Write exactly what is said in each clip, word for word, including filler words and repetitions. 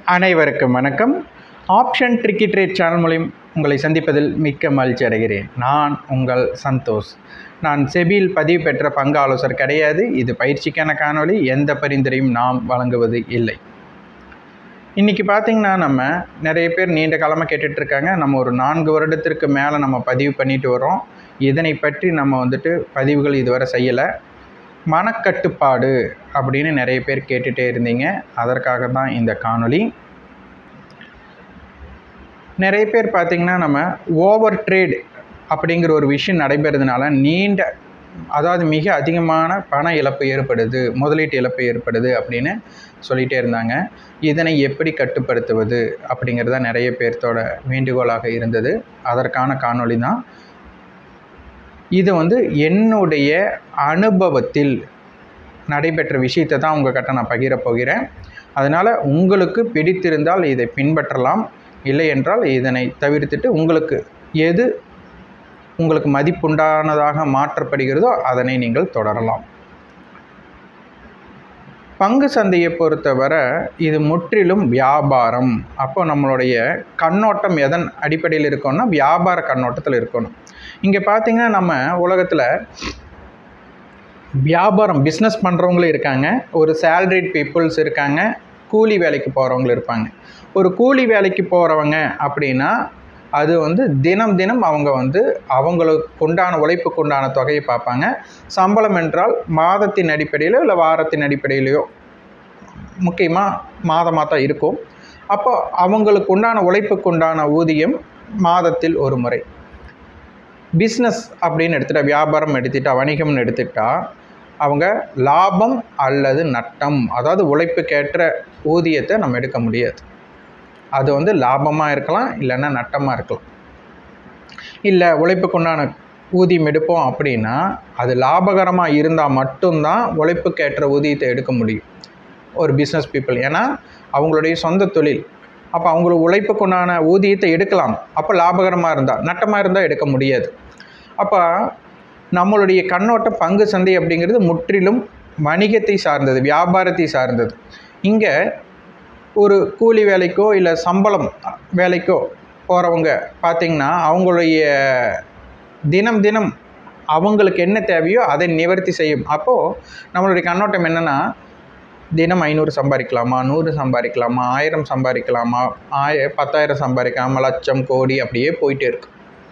அனைவருக்கும் வணக்கம். Option tricky trade channel மூலம் உங்களை சந்திப்பதில் மிக்க மகிழ்ச்சி அடைகிறேன். நான் உங்கள் சந்தோஷ். நான் செபியில் பதிவு பெற்ற பங்கு ஆலோசகர் கிடையாது. இது பயிற்சிக்கான காணொளி. எந்த பரிந்துரையும் நாம் வழங்குவது இல்லை. இன்றைக்கி பார்த்திங்கன்னா, நம்ம நிறைய பேர் நீண்ட காலமாக கேட்டுட்ருக்காங்க. நம்ம ஒரு நான்கு வருடத்திற்கு மேலே நம்ம பதிவு பண்ணிட்டு வரோம். இதனை பற்றி நம்ம வந்துட்டு பதிவுகள் இதுவரை செய்யலை. மனக்கட்டுப்பாடு அப்படின்னு நிறைய பேர் கேட்டுகிட்டே இருந்தீங்க. அதற்காக தான் இந்த காணொளி. நிறைய பேர் பார்த்திங்கன்னா, நம்ம ஓவர் ட்ரேட் அப்படிங்கிற ஒரு விஷயம் நடைபெறதுனால நீண்ட அதாவது மிக அதிகமான பண இழப்பு ஏற்படுது, முதலீட்டு இழப்பு ஏற்படுது அப்படின்னு சொல்லிகிட்டே இருந்தாங்க. இதனை எப்படி கட்டுப்படுத்துவது அப்படிங்கிறத நிறைய பேர்த்தோட வேண்டுகோளாக இருந்தது. அதற்கான காணொளி தான் இது. வந்து என்னுடைய அனுபவத்தில் நடைபெற்ற விஷயத்தை தான் உங்கள்கிட்ட நான் பகிரப் போகிறேன். அதனால் உங்களுக்கு பிடித்திருந்தால் இதை பின்பற்றலாம், இல்லை என்றால் இதனை தவிர்த்துட்டு உங்களுக்கு எது உங்களுக்கு மதிப்புண்டானதாக மாற்றப்படுகிறதோ அதனை நீங்கள் தொடரலாம். பங்கு சந்தையை பொறுத்தவரை இது முற்றிலும் வியாபாரம். அப்போ நம்மளுடைய கண்ணோட்டம் எதன் அடிப்படையில் இருக்கணும்னா வியாபார கண்ணோட்டத்தில் இருக்கணும். இங்கே பார்த்திங்கன்னா, நம்ம உலகத்தில் வியாபாரம் பிஸ்னஸ் பண்ணுறவங்களும் இருக்காங்க, ஒரு சேலரிட் பீப்புள்ஸ் இருக்காங்க, கூலி வேலைக்கு போகிறவங்களும் இருப்பாங்க. ஒரு கூலி வேலைக்கு போகிறவங்க அப்படின்னா அது வந்து தினம் தினம் அவங்க வந்து அவங்களுக்கு உண்டான உழைப்புக்கு உண்டான தொகையை பார்ப்பாங்க. சம்பளம் என்றால் மாதத்தின் அடிப்படையிலோ இல்லை வாரத்தின் அடிப்படையிலையோ, முக்கியமாக மாதமாக தான் இருக்கும். அப்போ அவங்களுக்கு உண்டான உழைப்புக்கு உண்டான ஊதியம் மாதத்தில் ஒரு முறை. பிஸ்னஸ் அப்படின்னு எடுத்துகிட்டா, வியாபாரம் எடுத்துகிட்டா, வணிகம்னு எடுத்துக்கிட்டா அவங்க லாபம் அல்லது நட்டம், அதாவது உழைப்புக்கேற்ற ஊதியத்தை நம்ம எடுக்க முடியாது. அது வந்து லாபமாக இருக்கலாம், இல்லைன்னா நட்டமாக இருக்கலாம். இல்லை உழைப்புக்குண்டான ஊதியம் எடுப்போம் அப்படின்னா அது லாபகரமாக இருந்தால் மட்டும்தான் உழைப்புக்கேற்ற ஊதியத்தை எடுக்க முடியும் ஒரு பிஸ்னஸ் பீப்புள். ஏன்னா அவங்களுடைய சொந்த தொழில். அப்போ அவங்களுக்கு உழைப்புக்குண்டான ஊதியத்தை எடுக்கலாம். அப்போ லாபகரமாக இருந்தால், நட்டமாக இருந்தால் எடுக்க முடியாது. அப்போ நம்மளுடைய கண்ணோட்டம் பங்கு சந்தை அப்படிங்கிறது முற்றிலும் வணிகத்தை சார்ந்தது, வியாபாரத்தை சார்ந்தது. இங்கே ஒரு கூலி வேலைக்கோ இல்லை சம்பளம் வேலைக்கோ போகிறவங்க பார்த்திங்கன்னா அவங்களுடைய தினம் தினம் அவங்களுக்கு என்ன தேவையோ அதை நிவர்த்தி செய்யும். அப்போது நம்மளுடைய கண்ணோட்டம் என்னென்னா, தினம் ஐநூறு சம்பாதிக்கலாமா, நூறு சம்பாதிக்கலாமா, ஆயிரம் சம்பாதிக்கலாமா, ஆய பத்தாயிரம் சம்பாதிக்கலாமா, லட்சம், கோடி அப்படியே போயிட்டே இருக்கு.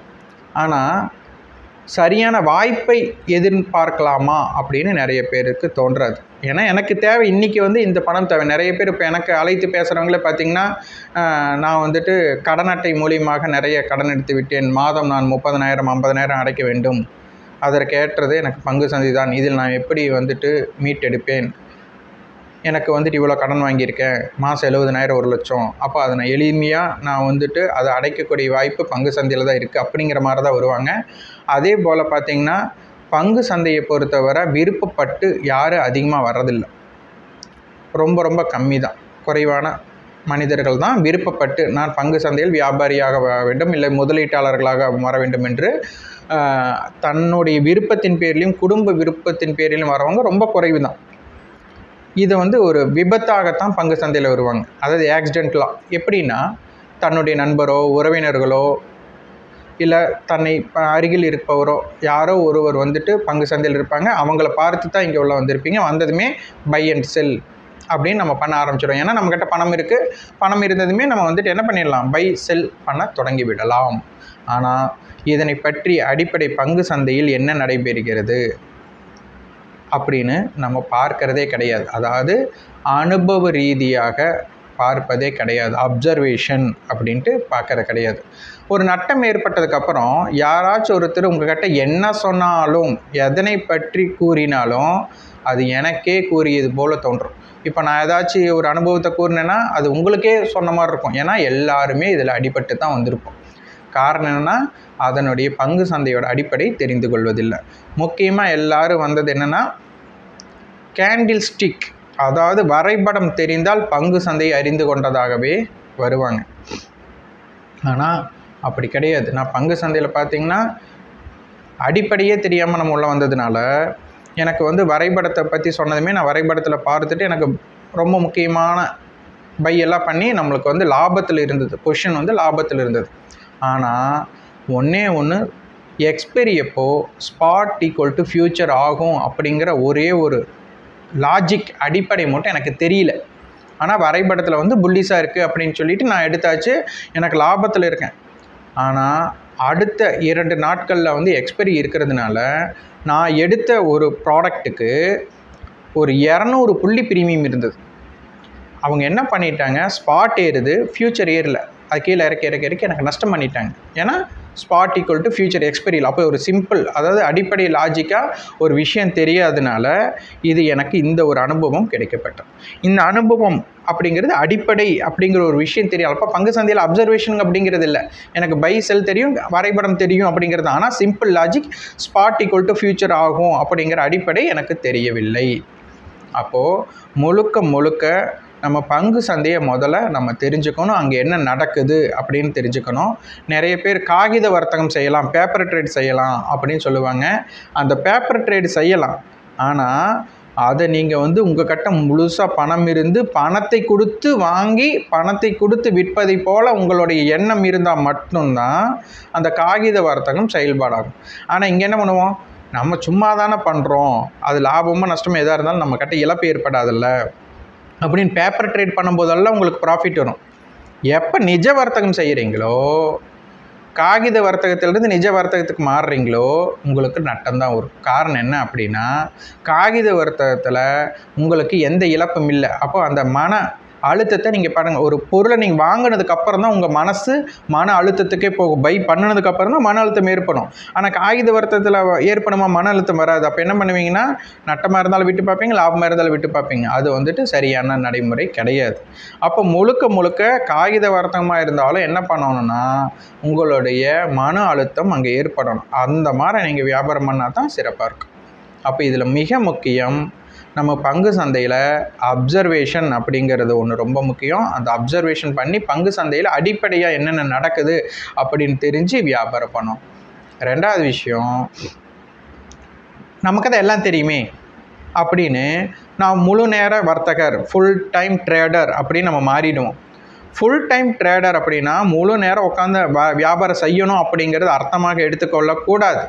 ஆனால் சரியான வாய்ப்பை எதிர்பார்க்கலாமா அப்படின்னு நிறைய பேருக்கு தோன்றாது. ஏன்னா எனக்கு தேவை இன்றைக்கி வந்து இந்த பணம் தேவை. நிறைய பேர் இப்போ எனக்கு அழைத்து பேசுகிறவங்களே பார்த்திங்கன்னா, நான் வந்துட்டு கடன் அட்டை மூலியமாக நிறைய கடன் எடுத்து விட்டேன், மாதம் நான் முப்பதனாயிரம் ஐம்பதனாயிரம் அடைக்க வேண்டும், அதற்கு ஏற்றது எனக்கு பங்கு சந்தை தான், இதில் நான் எப்படி வந்துட்டு மீட்டெடுப்பேன், எனக்கு வந்துட்டு இவ்வளோ கடன் வாங்கியிருக்கேன், மாதம் எழுபதனாயிரம் ஒரு லட்சம், அப்போ அதை நான் எளிமையாக நான் வந்துட்டு அதை அடைக்கக்கூடிய வாய்ப்பு பங்கு சந்தையில் தான் இருக்குது அப்படிங்கிற மாதிரி தான் வருவாங்க. அதே போல் பார்த்திங்கன்னா, பங்கு சந்தையை பொறுத்தவரை விருப்பப்பட்டு யாரும் அதிகமாக வர்றதில்லை, ரொம்ப ரொம்ப கம்மி தான். குறைவான மனிதர்கள் தான் விருப்பப்பட்டு நான் பங்கு சந்தையில் வியாபாரியாக வர வேண்டும், இல்லை முதலீட்டாளர்களாக வர வேண்டும் என்று தன்னுடைய விருப்பத்தின் பேரிலையும் குடும்ப விருப்பத்தின் பேரிலும் வரவங்க ரொம்ப குறைவு தான். இதை வந்து ஒரு விபத்தாகத்தான் பங்கு சந்தையில் வருவாங்க. அதாவது ஆக்சிடென்ட்லாம். எப்படின்னா, தன்னுடைய நண்பரோ உறவினர்களோ இல்லை தன்னை அருகில் இருப்பவரோ யாரோ ஒருவர் வந்துட்டு பங்கு சந்தையில் இருப்பாங்க. அவங்கள பார்த்து தான் இங்கே உள்ள வந்திருப்பீங்க. வந்ததுமே பை அண்ட் செல் அப்படின்னு நம்ம பண்ண ஆரம்பிச்சிடும். ஏன்னா நம்மக்கிட்ட பணம் இருக்குது. பணம் இருந்ததுமே நம்ம வந்துட்டு என்ன பண்ணிடலாம், பை செல் பண்ண தொடங்கி விடலாம். ஆனால் இதனை பற்றி அடிப்படை பங்கு சந்தையில் என்ன நடைபெறுகிறது அப்படின்னு நம்ம பார்க்கிறதே கிடையாது. அதாவது அனுபவ ரீதியாக பார்ப்பதே கிடையாது. அப்சர்வேஷன் அப்படின்ட்டு பார்க்கறது கிடையாது. ஒரு நட்டம் ஏற்பட்டதுக்கப்புறம் யாராச்சும் ஒருத்தர் உங்கள்கிட்ட என்ன சொன்னாலும், எதனை பற்றி கூறினாலும் அது எனக்கே கூறியது போல் தோன்றும். இப்போ நான் ஏதாச்சும் ஒரு அனுபவத்தை கூறினேன்னா அது உங்களுக்கே சொன்ன மாதிரி இருக்கும். ஏன்னா எல்லாருமே இதில் அடிபட்டு தான் வந்திருப்போம். காரணம் என்னென்னா, அதனுடைய பங்கு சந்தையோட அடிப்படை தெரிந்து கொள்வதில்லை. முக்கியமாக எல்லோரும் வந்தது என்னென்னா, கேண்டில் ஸ்டிக், அதாவது வரைபடம் தெரிந்தால் பங்கு சந்தையை அறிந்து கொண்டதாகவே வருவாங்க. ஆனால் அப்படி கிடையாது. நான் பங்கு சந்தையில் பார்த்திங்கன்னா அடிப்படையே தெரியாமல் நம்ம உள்ளே வந்ததுனால எனக்கு வந்து வரைபடத்தை பற்றி சொன்னதுமே நான் வரைபடத்தில் பார்த்துட்டு எனக்கு ரொம்ப முக்கியமான பை எல்லாம் பண்ணி நம்மளுக்கு வந்து லாபத்தில் இருந்தது, பொசிஷன் வந்து லாபத்தில் இருந்தது. ஆனால் ஒன்றே ஒன்று, எக்ஸ்பைரி எப்போ ஸ்பாட் ஈக்குவல் டு ஃப்யூச்சர் ஆகும் அப்படிங்கிற ஒரே ஒரு லாஜிக் அடிப்படை மட்டும் எனக்கு தெரியல. ஆனால் வரைபடத்தில் வந்து புல்லிஸாக இருக்குது அப்படின்னு சொல்லிட்டு நான் எடுத்தாச்சு, எனக்கு லாபத்தில் இருக்கேன். ஆனால் அடுத்த இரண்டு நாட்களில் வந்து எக்ஸ்பைரி இருக்கிறதுனால நான் எடுத்த ஒரு ப்ராடக்ட்டுக்கு ஒரு இரநூறு புள்ளி ப்ரீமியம் இருந்தது. அவங்க என்ன பண்ணிட்டாங்க, ஸ்பாட் ஏறுது, ஃப்யூச்சர் ஏறல, அது கீழே இறக்கி இறக்கி இறக்கி எனக்கு நஷ்டம் பண்ணிட்டாங்க. ஏன்னா ஸ்பாட் ஈக்குவல் டு ஃப்யூச்சர் எக்ஸ்பைரியில். அப்போ ஒரு சிம்பிள், அதாவது அடிப்படை லாஜிக்காக ஒரு விஷயம் தெரியாதனால இது எனக்கு இந்த ஒரு அனுபவம் கிடைக்கப்பட்டது. இந்த அனுபவம் அப்படிங்கிறது அடிப்படை அப்படிங்கிற ஒரு விஷயம் தெரியும். அப்போ பங்கு சந்தையில் அப்சர்வேஷன் அப்படிங்கிறது இல்லை, எனக்கு பை செல் தெரியும், வரைபடம் தெரியும் அப்படிங்கிறது. ஆனால் simple logic spot equal to future ஆகும் அப்படிங்கிற அடிப்படை எனக்கு தெரியவில்லை. அப்போது முழுக்க முழுக்க நம்ம பங்கு சந்தையை முதல்ல நம்ம தெரிஞ்சுக்கணும், அங்கே என்ன நடக்குது அப்படின்னு தெரிஞ்சுக்கணும். நிறைய பேர் காகித வர்த்தகம் செய்யலாம், பேப்பர் ட்ரேட் செய்யலாம் அப்படின்னு சொல்லுவாங்க. அந்த பேப்பர் ட்ரேட் செய்யலாம், ஆனால் அதை நீங்கள் வந்து உங்கள் கிட்ட முழுசாக பணம் இருந்து பணத்தை கொடுத்து வாங்கி பணத்தை கொடுத்து விற்பதை போல் உங்களுடைய எண்ணம் இருந்தால் மட்டும்தான் அந்த காகித வர்த்தகம் செயல்பாடாகும். ஆனால் இங்கே என்ன பண்ணுவோம், நம்ம சும்மா தானே பண்ணுறோம், அது லாபமாக நஷ்டமாக எதாக இருந்தாலும் நம்ம கிட்ட இழப்பு ஏற்படாதில்ல அப்படின்னு பேப்பர் ட்ரேட் பண்ணும்போதெல்லாம் உங்களுக்கு ப்ராஃபிட் வரும். எப்போ நிஜ வர்த்தகம் செய்கிறீங்களோ, காகித வர்த்தகத்திலிருந்து நிஜ வர்த்தகத்துக்கு மாறுறீங்களோ உங்களுக்கு நட்டம்தான் வரும். காரணம் என்ன அப்படின்னா, காகித வர்த்தகத்தில் உங்களுக்கு எந்த இழப்பும் இல்லை. அப்போ அந்த மன அழுத்தத்தை நீங்கள் பாருங்கள், ஒரு பொருளை நீங்கள் வாங்கினதுக்கு அப்புறம் தான் உங்கள் மனசு மன அழுத்தத்துக்கே போகும். பை பண்ணினதுக்கு அப்புறம் தான் மன அழுத்தம் ஏற்படும். ஆனால் காகித வர்த்தகத்தில் ஏற்படுமா மன அழுத்தம் வராது. அப்போ என்ன பண்ணுவீங்கன்னா, நட்டமாக இருந்தாலும் விட்டு பார்ப்பீங்க, லாபமாக இருந்தாலும் விட்டு பார்ப்பீங்க. அது வந்துட்டு சரியான நடைமுறை கிடையாது. அப்போ முழுக்க முழுக்க காகித வர்த்தகமாக இருந்தாலும் என்ன பண்ணணும்னா, உங்களுடைய மன அழுத்தம் அங்கே ஏற்படணும். அந்த மாதிரி நீங்கள் வியாபாரம் பண்ணால் தான் சிறப்பாக இருக்கும். அப்போ இதில் மிக முக்கியம், நம்ம பங்கு சந்தையில் அப்சர்வேஷன் அப்படிங்கிறது ஒன்று ரொம்ப முக்கியம். அந்த அப்சர்வேஷன் பண்ணி பங்கு சந்தையில் அடிப்படையாக என்னென்ன நடக்குது அப்படின்னு தெரிஞ்சு வியாபாரம் பண்ணோம். ரெண்டாவது விஷயம், நமக்கு தான் எல்லாம் தெரியுமே அப்படின்னு நான் முழு நேர வர்த்தகர், ஃபுல் டைம் ட்ரேடர் அப்படின்னு நம்ம மாறிடுவோம். ஃபுல் டைம் ட்ரேடர் அப்படின்னா முழு நேரம் உட்காந்து வியாபாரம் செய்யணும் அப்படிங்கிறது அர்த்தமாக எடுத்துக்கொள்ளக்கூடாது.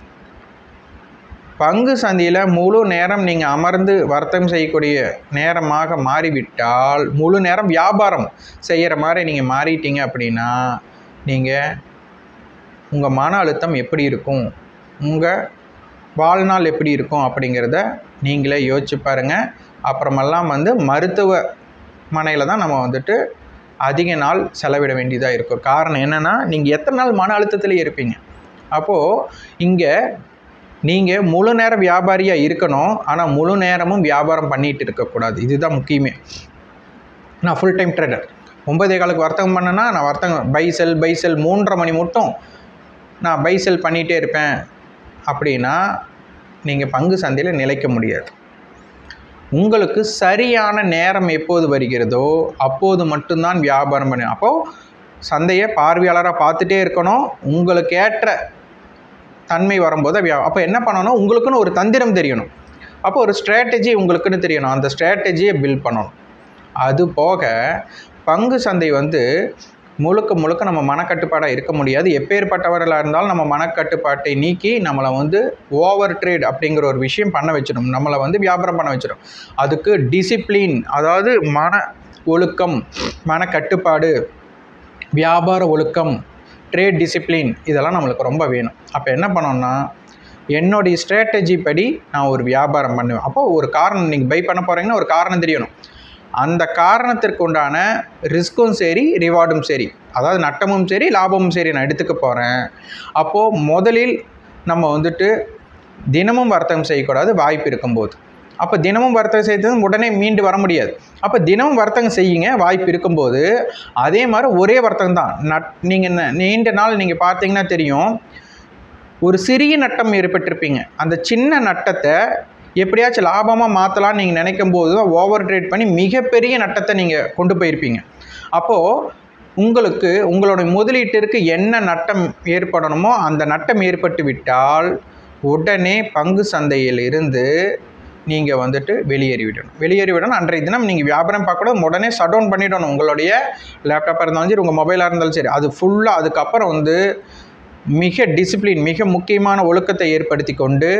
பங்கு சந்தையில் முழு நேரம் நீங்கள் அமர்ந்து வர்த்தகம் செய்யக்கூடிய நேரமாக மாறிவிட்டால், முழு நேரம் வியாபாரம் செய்கிற மாதிரி நீங்கள் மாறிட்டீங்க அப்படின்னா, நீங்கள் உங்கள் மன அழுத்தம் எப்படி இருக்கும், உங்கள் வாழ்நாள் எப்படி இருக்கும் அப்படிங்கிறத நீங்களே யோசிச்சு பாருங்கள். அப்புறமெல்லாம் வந்து மருத்துவமனையில் தான் நம்ம வந்துட்டு அதிக நாள் செலவிட வேண்டியதாக இருக்கும். காரணம் என்னென்னா, நீங்கள் எத்தனை நாள் மன அழுத்தத்தில் இருப்பீங்க. அப்போது இங்கே நீங்கள் முழு நேரம் வியாபாரியாக இருக்கணும், ஆனால் முழு நேரமும் வியாபாரம் பண்ணிகிட்டு இருக்கக்கூடாது. இதுதான் முக்கியமே. நான் ஃபுல் டைம் ட்ரேடர், ஒன்பதே காலுக்கு வர்த்தகம் பண்ணேன்னா நான் வர்த்தகம் பை செல் பை செல் மூன்றரை மணி மட்டும் நான் பை செல் பண்ணிகிட்டே இருப்பேன் அப்படின்னா நீங்கள் பங்கு சந்தையில் நிலைக்க முடியாது. உங்களுக்கு சரியான நேரம் எப்போது வருகிறதோ அப்போது மட்டும்தான் வியாபாரம் பண்ணணும். அப்போது சந்தையை பார்வையாளராக பார்த்துட்டே இருக்கணும். உங்களுக்கு ஏற்ற தன்மை வரும்போது வியா அப்போ என்ன பண்ணணும், உங்களுக்குன்னு ஒரு தந்திரம் தெரியணும். அப்போ ஒரு ஸ்ட்ராட்டஜி உங்களுக்குன்னு தெரியணும். அந்த ஸ்ட்ராட்டஜியை பில்ட் பண்ணணும். அது போக பங்கு சந்தை வந்து முழுக்க முழுக்க நம்ம மனக்கட்டுப்பாடாக இருக்க முடியாது. எப்பேற்பட்டவர்களாக இருந்தாலும் நம்ம மனக்கட்டுப்பாட்டை நீக்கி நம்மளை வந்து ஓவர் ட்ரேட் அப்படிங்கிற ஒரு விஷயம் பண்ண வச்சிடும், நம்மளை வந்து வியாபாரம் பண்ண வச்சிடும். அதுக்கு டிசிப்ளின், அதாவது மன ஒழுக்கம், மனக்கட்டுப்பாடு, வியாபார ஒழுக்கம், ட்ரேட் டிசிப்ளின், இதெல்லாம் நம்மளுக்கு ரொம்ப வேணும். அப்போ என்ன பண்ணோன்னா, என்னுடைய ஸ்ட்ராட்டஜி படி நான் ஒரு வியாபாரம் பண்ணுவேன். அப்போது ஒரு காரணம், நீங்கள் பை பண்ண போகிறீங்கன்னா ஒரு காரணம் தெரியணும். அந்த காரணத்திற்கு உண்டான ரிஸ்க்கும் சரி ரிவார்டும் சரி, அதாவது நட்டமும் சரி லாபமும் சரி நான் எடுத்துக்க போகிறேன். அப்போது முதலில் நம்ம வந்துட்டு தினமும் வர்த்தகம் செய்யக்கூடாது வாய்ப்பு இருக்கும்போது. அப்போ தினமும் வர்த்தகம் செய்து உடனே மீண்டு வர முடியாது. அப்போ தினமும் வர்த்தகம் செய்யுங்க வாய்ப்பு இருக்கும்போது. அதே மாதிரி ஒரே வர்த்தகம் தான். நட் நீங்கள் நீண்ட நாள் நீங்கள் பார்த்தீங்கன்னா தெரியும், ஒரு சிறிய நட்டம் ஏற்பட்டிருப்பீங்க. அந்த சின்ன நட்டத்தை எப்படியாச்சும் லாபமாக மாற்றலான்னு நீங்கள் நினைக்கும் போது தான் ஓவர் ட்ரேட் பண்ணி மிகப்பெரிய நட்டத்தை நீங்கள் கொண்டு போயிருப்பீங்க. அப்போது உங்களுக்கு உங்களுடைய முதலீட்டிற்கு என்ன நட்டம் ஏற்படணுமோ அந்த நட்டம் ஏற்பட்டு விட்டால் உடனே பங்கு சந்தையில் இருந்து நீங்கள் வந்துட்டு வெளியேறி விடணும். வெளியேறி விடணும் அன்றைய தினம் நீங்கள் வியாபாரம் பார்க்கக்கூடாது, உடனே ஷட் டவுன் பண்ணிவிடணும். உங்களுடைய லேப்டாப்பாக இருந்தாலும் சரி, உங்கள் மொபைலாக இருந்தாலும் சரி, அது ஃபுல்லாக அதுக்கப்புறம் வந்து மிக டிசிப்ளின், மிக முக்கியமான ஒழுக்கத்தை ஏற்படுத்தி கொண்டு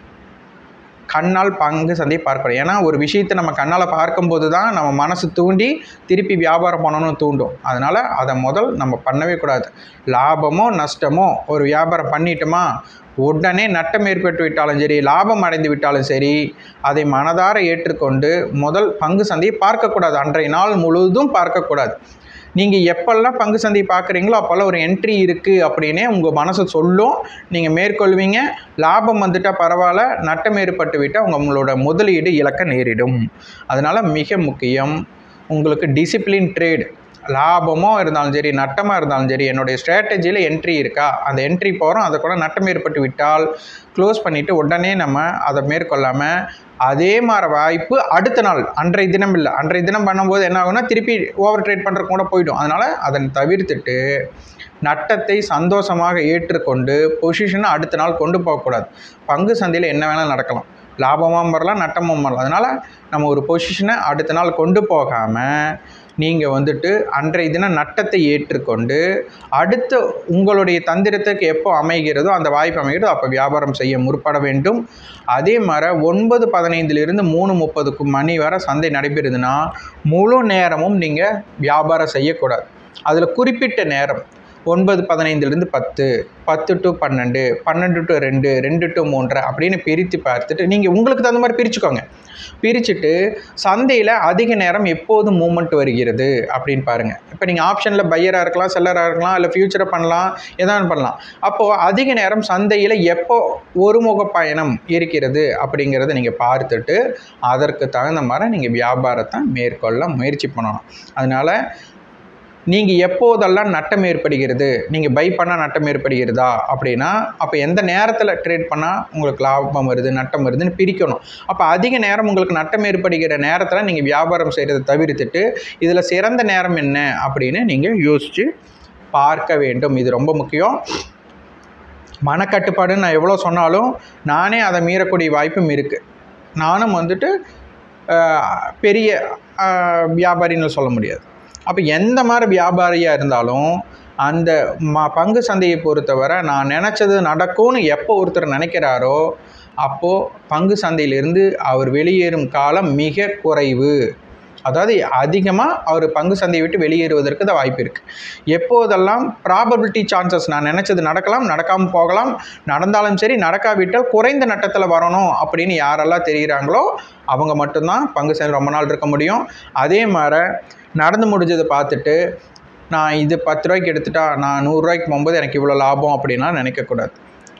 கண்ணால் பங்கு சந்தையை பார்க்கணும். ஏன்னா ஒரு விஷயத்தை நம்ம கண்ணால் பார்க்கும்போது தான் நம்ம மனசு தூண்டி திருப்பி வியாபாரம் பண்ணணும்னு தூண்டும். அதனால் அதை முதல் நம்ம பண்ணவே கூடாது. லாபமோ நஷ்டமோ ஒரு வியாபாரம் பண்ணிட்டோமா, உடனே நட்டம் ஏற்பட்டு விட்டாலும் சரி, லாபம் அடைந்து விட்டாலும் சரி, அதை மனதார ஏற்றுக்கொண்டு முதல் பங்கு சந்தையை பார்க்கக்கூடாது. அன்றைய நாள் முழுவதும் பார்க்கக்கூடாது. நீங்கள் எப்பெல்லாம் பங்கு சந்தையை பார்க்குறீங்களோ அப்போல்லாம் ஒரு என்ட்ரி இருக்குது அப்படின்னே உங்கள் மனசு சொல்லும். நீங்கள் மேற்கொள்வீங்க. லாபம் வந்துட்டால் பரவாயில்ல, நட்டம் ஏற்பட்டு விட்டால் உங்களோட முதலீடு இழக்க நேரிடும். அதனால் மிக முக்கியம் உங்களுக்கு டிசிப்ளின் ட்ரேட். லாபமோ இருந்தாலும் சரி, நட்டமாக இருந்தாலும் சரி, என்னுடைய ஸ்ட்ராட்டஜியில் என்ட்ரி இருக்கா, அந்த என்ட்ரி போகிறோம், அதை கூட நட்டம் ஏற்பட்டு விட்டால் க்ளோஸ் பண்ணிவிட்டு உடனே நம்ம அதை மேற்கொள்ளாமல் அதே மாதிரி வாய்ப்பு அடுத்த நாள், அன்றைய தினம் இல்லை, அன்றைய தினம் பண்ணும்போது என்ன ஆகும்னா திருப்பி ஓவர் ட்ரேட் பண்ணுறது கூட போயிடும். அதனால் அதை தவிர்த்துட்டு நட்டத்தை சந்தோஷமாக ஏற்றுக்கொண்டு பொசிஷனை அடுத்த நாள் கொண்டு போகக்கூடாது. பங்கு சந்தையில் என்ன வேணால் நடக்கலாம், லாபமும் வரலாம், நட்டமும் வரலாம். அதனால் நம்ம ஒரு பொசிஷனை அடுத்த நாள் கொண்டு போகாமல் நீங்கள் வந்துட்டு அன்றைய தினம் நட்டத்தை ஏற்றுக்கொண்டு அடுத்த உங்களுடைய தந்திரத்துக்கு எப்போ அமைகிறதோ அந்த வாய்ப்பு அமைகிறதோ அப்போ வியாபாரம் செய்ய முற்பட வேண்டும். அதே மாதிரி ஒன்பது பதினைந்திலிருந்து மூணு முப்பதுக்கு மணி வரை சந்தை நடைபெறுதுன்னா முழு நேரமும் நீங்கள் வியாபாரம் செய்யக்கூடாது. அதில் குறிப்பிட்ட நேரம் ஒன்பது பதினைந்துலேருந்து பத்து, பத்து டு பன்னெண்டு, பன்னெண்டு டு ரெண்டு, ரெண்டு டு மூன்று அப்படின்னு பிரித்து பார்த்துட்டு நீங்கள் உங்களுக்கு தகுந்த மாதிரி பிரிச்சுக்கோங்க. பிரிச்சுட்டு சந்தையில் அதிக நேரம் எப்போது மூமெண்ட் வருகிறது அப்படின்னு பாருங்கள். இப்போ நீங்கள் ஆப்ஷனில் பையராக இருக்கலாம், செல்லராக இருக்கலாம், இல்லை ஃபியூச்சரை பண்ணலாம், எதாவது பண்ணலாம். அப்போது அதிக நேரம் சந்தையில் எப்போ ஒருமுக பயணம் இருக்கிறது அப்படிங்கிறத நீங்கள் பார்த்துட்டு அதற்கு தகுந்த மாதிரி நீங்கள் வியாபாரத்தை மேற்கொள்ள முயற்சி பண்ணணும். அதனால் நீங்கள் எப்போதெல்லாம் நட்டம் ஏற்படுகிறது, நீங்கள் பை பண்ணால் நட்டம் ஏற்படுகிறதா அப்படின்னா அப்போ எந்த நேரத்தில் ட்ரேட் பண்ணால் உங்களுக்கு லாபம் வருது, நட்டம் வருதுன்னு பிரிக்கணும். அப்போ அதிக நேரம் உங்களுக்கு நட்டம் ஏற்படுகிற நேரத்தில் நீங்கள் வியாபாரம் செய்கிறத தவிர்த்துட்டு இதில் சிறந்த நேரம் என்ன அப்படின்னு நீங்கள் யோசித்து பார்க்க வேண்டும். இது ரொம்ப முக்கியம். மனக்கட்டுப்பாடுன்னு நான் எவ்வளோ சொன்னாலும் நானே அதை மீறக்கூடிய வாய்ப்பும் இருக்குது. நானும் வந்துட்டு பெரிய வியாபாரின்னு சொல்ல முடியாது. அப்போ எந்த மாதிரி வியாபாரியாக இருந்தாலும் அந்த ம பங்கு சந்தையை பொறுத்தவரை நான் நினச்சது நடக்கும்னு எப்போ ஒருத்தர் நினைக்கிறாரோ அப்போது பங்கு சந்தையிலிருந்து அவர் வெளியேறும் காலம் மிக குறைவு. அதாவது அதிகமாக அவர் பங்கு சந்தையை விட்டு வெளியேறுவதற்கு தான் வாய்ப்பு இருக்குது. எப்போதெல்லாம் ப்ராபபிலிட்டி சான்சஸ், நான் நினச்சது நடக்கலாம், நடக்காமல் போகலாம், நடந்தாலும் சரி, நடக்காவிட்டால் குறைந்த நட்டத்தில் வரணும் அப்படின்னு யாரெல்லாம் தெரிகிறாங்களோ அவங்க மட்டும்தான் பங்கு சந்தை ரொம்ப நாள் இருக்க முடியும். அதே மாதிரி நடந்து முடிஞ்சதை பார்த்துட்டு நான் இது பத்து ரூபாய்க்கு எடுத்துட்டா நான் நூறுரூவாய்க்கு போகும்போது எனக்கு இவ்வளோ லாபம் அப்படின்னா நினைக்கக்கூடாது.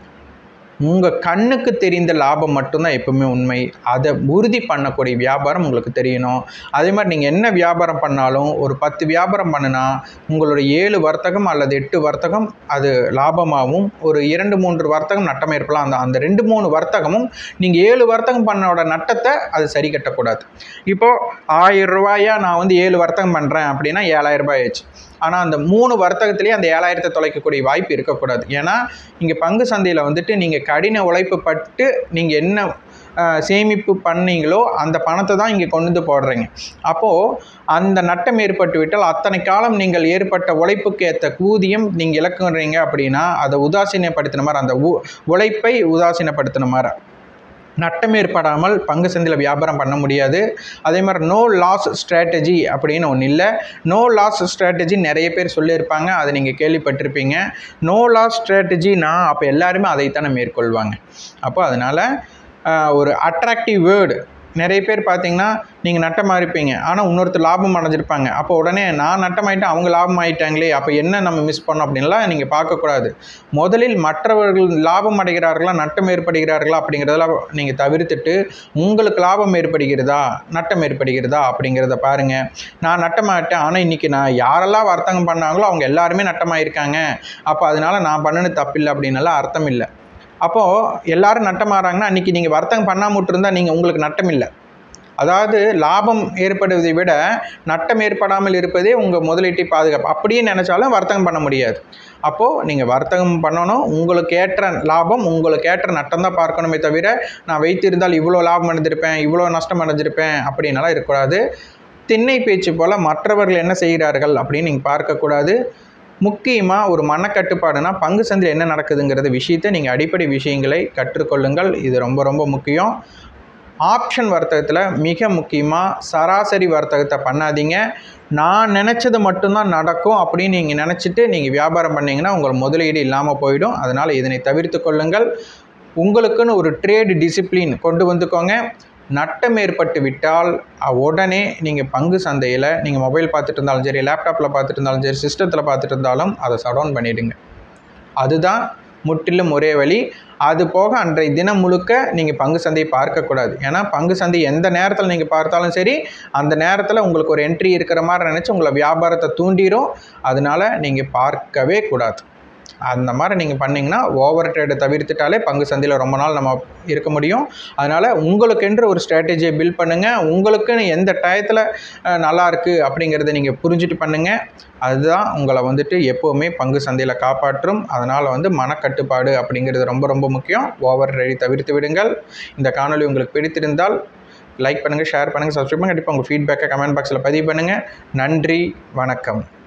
உங்கள் கண்ணுக்கு தெரிந்த லாபம் மட்டும்தான் எப்பவுமே உண்மை. அதை உறுதி பண்ணக்கூடிய வியாபாரம் உங்களுக்கு தெரியணும். அதே மாதிரி நீங்கள் என்ன வியாபாரம் பண்ணாலும் ஒரு பத்து வியாபாரம் பண்ணினா உங்களுடைய ஏழு வர்த்தகம் அல்லது எட்டு வர்த்தகம் அது லாபமாகவும் ஒரு இரண்டு மூன்று வர்த்தகம் நட்டம் ஏற்படலாம். அந்த அந்த ரெண்டு மூணு வர்த்தகமும் நீங்கள் ஏழு வர்த்தகம் பண்ணோட நட்டத்தை அது சரி கட்டக்கூடாது. இப்போது ஆயிரம் ரூபாயா நான் வந்து ஏழு வர்த்தகம் பண்ணுறேன் அப்படின்னா ஏழாயிரம் ரூபாய் ஆயிடுச்சு. ஆனால் அந்த மூணு வர்த்தகத்திலேயே அந்த ஏழாயிரத்தை தொலைக்கக்கூடிய வாய்ப்பு இருக்கக்கூடாது. ஏன்னா இங்கே பங்கு சந்தையில் வந்துட்டு நீங்கள் கடின உழைப்பு பட்டு நீங்கள் என்ன சேமிப்பு பண்ணீங்களோ அந்த பணத்தை தான் இங்கே கொண்டு வந்து போடுறீங்க. அப்போது அந்த நட்டம் ஏற்பட்டு விட்டால் அத்தனை காலம் நீங்கள் ஏற்பட்ட உழைப்புக்கு ஏற்ற ஊதியம் நீங்கள் இழக்குறீங்க அப்படின்னா அதை உதாசீனப்படுத்தின மாதிரி, அந்த உழைப்பை உதாசீனப்படுத்தின மாதிரி. நட்டம் ஏற்படாமல் பங்கு சந்தையில் வியாபாரம் பண்ண முடியாது. அதே மாதிரி நோ லாஸ் ஸ்ட்ராட்டஜி அப்படின்னு ஒன்று இல்லை. நோ லாஸ் ஸ்ட்ராட்டஜி நிறைய பேர் சொல்லியிருப்பாங்க, அதை நீங்கள் கேள்விப்பட்டிருப்பீங்க. நோ லாஸ் ஸ்ட்ராட்டஜினா அப்போ எல்லாருமே அதைத்தானே மேற்கொள்வாங்க. அப்போ அதனால் ஒரு அட்ராக்டிவ் வேர்டு நிறைய பேர் பார்த்தீங்கன்னா நீங்கள் நட்டமாக இருப்பீங்க, ஆனால் இன்னொருத்தர் லாபம் அடைஞ்சிருப்பாங்க. அப்போ உடனே நான் நட்டமாயிட்டேன் அவங்க லாபம் ஆகிட்டாங்களே அப்போ என்ன நம்ம மிஸ் பண்ணோம் அப்படின்லாம் நீங்கள் பார்க்கக்கூடாது. முதலில் மற்றவர்கள் லாபம் அடைகிறார்களா நட்டம் ஏற்படுகிறார்களா அப்படிங்கிறதெல்லாம் நீங்கள் தவிர்த்துட்டு உங்களுக்கு லாபம் ஏற்படுகிறதா நட்டம் ஏற்படுகிறதா அப்படிங்கிறத பாருங்கள். நான் நட்டமாகிட்டேன், ஆனால் இன்றைக்கி நான் யாரெல்லாம் வர்த்தகம் பண்ணாங்களோ அவங்க எல்லாருமே நட்டமாயிருக்காங்க, அப்போ அதனால் நான் பண்ணினது தப்பில்லை அப்படின்னலாம் அர்த்தம் இல்லை. அப்போது எல்லோரும் நட்டமாகறாங்கன்னா அன்றைக்கி நீங்கள் வர்த்தகம் பண்ணாமல் விட்டுருந்தா நீங்கள் உங்களுக்கு நட்டம் இல்லை. அதாவது லாபம் ஏற்படுவதை விட நட்டம் ஏற்படாமல் இருப்பதே உங்கள் முதலீட்டை பாதுகாப்பு. அப்படியே நினச்சாலும் வர்த்தகம் பண்ண முடியாது. அப்போது நீங்கள் வர்த்தகம் பண்ணணும், உங்களுக்கு ஏற்ற லாபம் உங்களுக்கு ஏற்ற நட்டம் தான் பார்க்கணுமே தவிர நான் வைத்திருந்தால் இவ்வளோ லாபம் அடைஞ்சிருப்பேன் இவ்வளோ நஷ்டம் அடைஞ்சிருப்பேன் அப்படின்னாலாம் இருக்கக்கூடாது. திண்ணை பேச்சு போல் மற்றவர்கள் என்ன செய்கிறார்கள் அப்படின்னு நீங்கள் பார்க்கக்கூடாது. முக்கியமாக ஒரு மனக்கட்டுப்பாடுனா பங்கு சந்தையில் என்ன நடக்குதுங்கிறது விஷயத்தை நீங்கள் அடிப்படை விஷயங்களை கற்றுக்கொள்ளுங்கள். இது ரொம்ப ரொம்ப முக்கியம். ஆப்ஷன் வர்த்தகத்தில் மிக முக்கியமாக சராசரி வர்த்தகத்தை பண்ணாதீங்க. நான் நினச்சது மட்டும்தான் நடக்கும் அப்படின்னு நீங்கள் நினச்சிட்டு நீங்கள் வியாபாரம் பண்ணிங்கன்னா உங்கள் முதலீடு இல்லாமல் போயிடும். அதனால் இதனை தவிர்த்து கொள்ளுங்கள். உங்களுக்குன்னு ஒரு ட்ரேடு டிசிப்ளின் கொண்டு வந்துக்கோங்க. நட்டம் ஏற்பட்டு விட்டால் உடனே நீங்கள் பங்கு சந்தையில் நீங்கள் மொபைல் பார்த்துட்டு இருந்தாலும் சரி, லேப்டாப்பில் பார்த்துட்டு இருந்தாலும் சரி, சிஸ்டத்தில் பார்த்துட்டு இருந்தாலும் அதை ஷட் டவுன் பண்ணிவிடுங்க. அதுதான் முற்றிலும் ஒரே வழி. அது போக அன்றைய தினம் முழுக்க நீங்கள் பங்கு சந்தையை பார்க்கக்கூடாது. ஏன்னா பங்கு சந்தை எந்த நேரத்தில் நீங்கள் பார்த்தாலும் சரி அந்த நேரத்தில் உங்களுக்கு ஒரு என்ட்ரி இருக்கிற மாதிரி நினச்சி உங்களை வியாபாரத்தை தூண்டிடும். அதனால் நீங்கள் பார்க்கவே கூடாது. அந்த மாதிரி நீங்கள் பண்ணிங்கன்னா ஓவர் ட்ரேடை தவிர்த்துட்டாலே பங்கு சந்தையில் ரொம்ப நாள் நம்ம இருக்க முடியும். அதனால் உங்களுக்கென்று ஒரு ஸ்ட்ராட்டஜியை பில்ட் பண்ணுங்கள். உங்களுக்குன்னு எந்த டயத்தில் நல்லா இருக்குது அப்படிங்கிறத நீங்கள் புரிஞ்சுட்டு பண்ணுங்கள். அதுதான் உங்களை வந்துட்டு எப்போவுமே பங்கு சந்தையில் காப்பாற்றும். அதனால் வந்து மனக்கட்டுப்பாடு அப்படிங்கிறது ரொம்ப ரொம்ப முக்கியம். ஓவர் ட்ரேடை தவிர்த்து விடுங்கள். இந்த காணொலி உங்களுக்கு பிடித்திருந்தால் லைக் பண்ணுங்கள், ஷேர் பண்ணுங்கள், சப்ஸ்கிரைப் பண்ணுங்கள். கண்டிப்பாக உங்கள் ஃபீட்பேக்கை கமெண்ட் பாக்ஸில் பதிவு பண்ணுங்கள். நன்றி, வணக்கம்.